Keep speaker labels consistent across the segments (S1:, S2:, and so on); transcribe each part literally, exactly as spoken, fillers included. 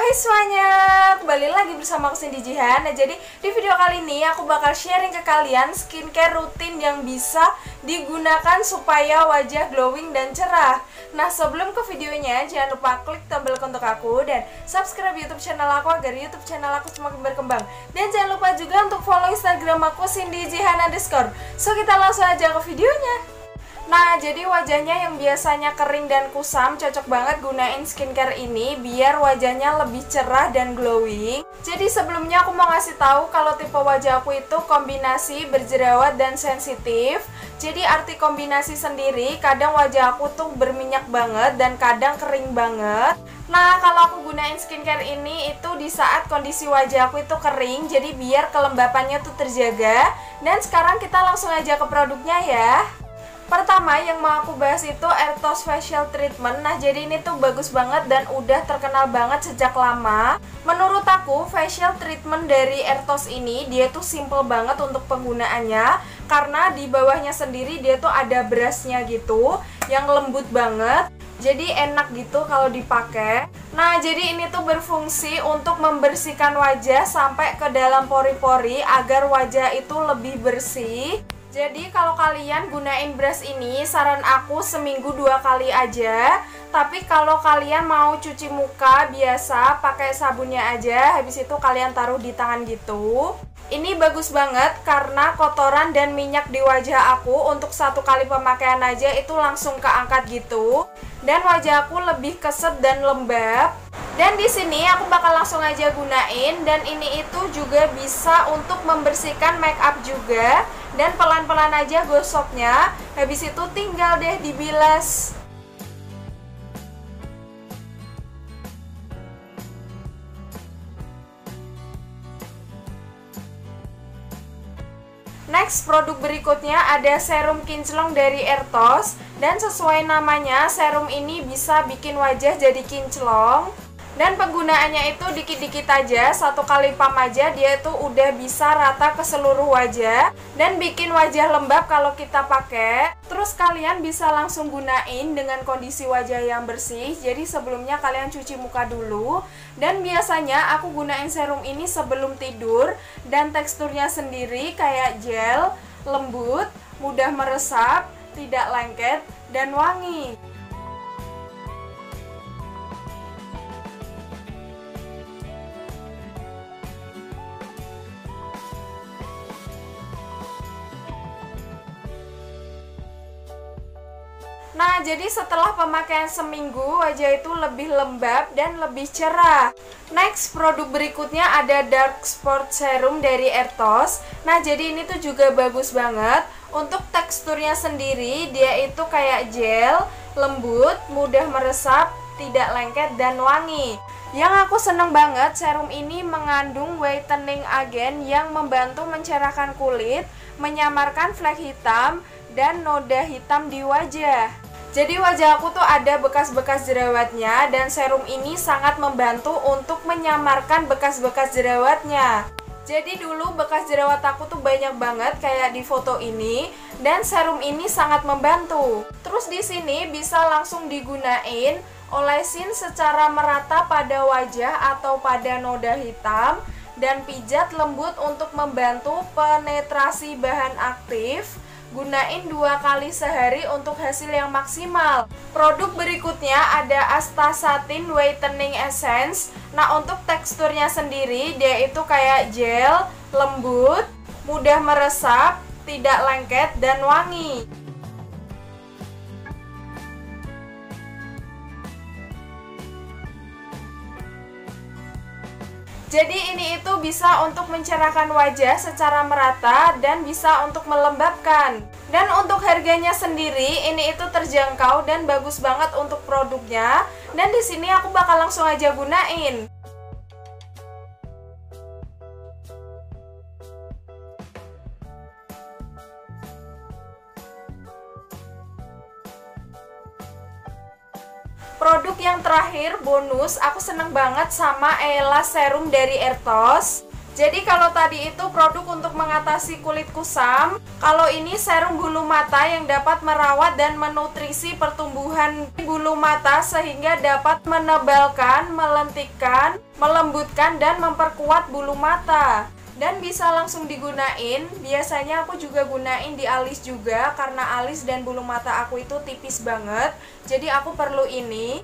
S1: Hai semuanya, kembali lagi bersama aku Cindy Jihan. Nah, jadi di video kali ini aku bakal sharing ke kalian skincare rutin yang bisa digunakan supaya wajah glowing dan cerah. Nah, sebelum ke videonya, jangan lupa klik tombol untuk aku dan subscribe YouTube channel aku agar YouTube channel aku semakin berkembang. Dan jangan lupa juga untuk follow Instagram aku Cindy Jihan underscore. So, kita langsung aja ke videonya. Nah, jadi wajahnya yang biasanya kering dan kusam cocok banget gunain skincare ini biar wajahnya lebih cerah dan glowing. Jadi sebelumnya aku mau ngasih tahu kalau tipe wajah aku itu kombinasi berjerawat dan sensitif. Jadi arti kombinasi sendiri, kadang wajah aku tuh berminyak banget dan kadang kering banget. Nah, kalau aku gunain skincare ini itu di saat kondisi wajah aku itu kering, jadi biar kelembapannya tuh terjaga. Dan sekarang kita langsung aja ke produknya ya. Pertama yang mau aku bahas itu Airtos Facial Treatment. Nah, jadi ini tuh bagus banget dan udah terkenal banget sejak lama. Menurut aku facial treatment dari Airtos ini dia tuh simple banget untuk penggunaannya, karena di bawahnya sendiri dia tuh ada brushnya gitu yang lembut banget. Jadi enak gitu kalau dipakai. Nah, jadi ini tuh berfungsi untuk membersihkan wajah sampai ke dalam pori-pori agar wajah itu lebih bersih. Jadi kalau kalian gunain brush ini, saran aku seminggu dua kali aja. Tapi kalau kalian mau cuci muka biasa, pakai sabunnya aja. Habis itu kalian taruh di tangan gitu. Ini bagus banget karena kotoran dan minyak di wajah aku untuk satu kali pemakaian aja itu langsung keangkat gitu. Dan wajah aku lebih keset dan lembab. Dan di sini aku bakal langsung aja gunain, dan ini itu juga bisa untuk membersihkan make up juga. Dan pelan-pelan aja gosoknya. Habis itu tinggal deh dibilas. Next, produk berikutnya ada serum kinclong dari Airtos. Dan sesuai namanya, serum ini bisa bikin wajah jadi kinclong. Dan penggunaannya itu dikit-dikit aja, satu kali pump aja dia tuh udah bisa rata ke seluruh wajah dan bikin wajah lembab kalau kita pakai. Terus kalian bisa langsung gunain dengan kondisi wajah yang bersih. Jadi sebelumnya kalian cuci muka dulu. Dan biasanya aku gunain serum ini sebelum tidur, dan teksturnya sendiri kayak gel, lembut, mudah meresap, tidak lengket, dan wangi. Nah, jadi setelah pemakaian seminggu, wajah itu lebih lembab dan lebih cerah. Next, produk berikutnya ada Dark Spot Serum dari Airtos. Nah, jadi ini tuh juga bagus banget. Untuk teksturnya sendiri, dia itu kayak gel, lembut, mudah meresap, tidak lengket, dan wangi. Yang aku seneng banget, serum ini mengandung whitening agent yang membantu mencerahkan kulit, menyamarkan flek hitam, dan noda hitam di wajah. Jadi wajah aku tuh ada bekas-bekas jerawatnya, dan serum ini sangat membantu untuk menyamarkan bekas-bekas jerawatnya. Jadi dulu bekas jerawat aku tuh banyak banget kayak di foto ini, dan serum ini sangat membantu. Terus di sini bisa langsung digunain, olesin secara merata pada wajah atau pada noda hitam, dan pijat lembut untuk membantu penetrasi bahan aktif. Gunain dua kali sehari untuk hasil yang maksimal. Produk berikutnya ada Astaxanthin Whitening Essence. Nah, untuk teksturnya sendiri dia itu kayak gel, lembut, mudah meresap, tidak lengket, dan wangi. Jadi ini itu bisa untuk mencerahkan wajah secara merata dan bisa untuk melembabkan. Dan untuk harganya sendiri ini itu terjangkau dan bagus banget untuk produknya. Dan di sini aku bakal langsung aja gunain. Produk yang terakhir bonus, aku seneng banget sama Ella Serum dari Airtos. Jadi kalau tadi itu produk untuk mengatasi kulit kusam, kalau ini serum bulu mata yang dapat merawat dan menutrisi pertumbuhan bulu mata sehingga dapat menebalkan, melentikkan, melembutkan, dan memperkuat bulu mata. Dan bisa langsung digunain. Biasanya aku juga gunain di alis juga karena alis dan bulu mata aku itu tipis banget. Jadi aku perlu ini.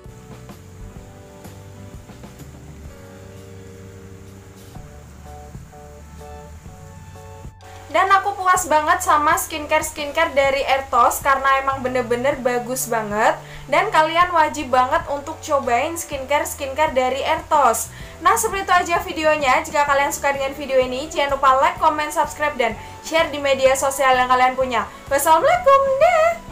S1: Dan aku puas banget sama skincare-skincare dari Airtos karena emang bener-bener bagus banget. Dan kalian wajib banget untuk cobain skincare-skincare dari Airtos. Nah, seperti itu aja videonya. Jika kalian suka dengan video ini, jangan lupa like, comment, subscribe, dan share di media sosial yang kalian punya. Wassalamualaikum, deh!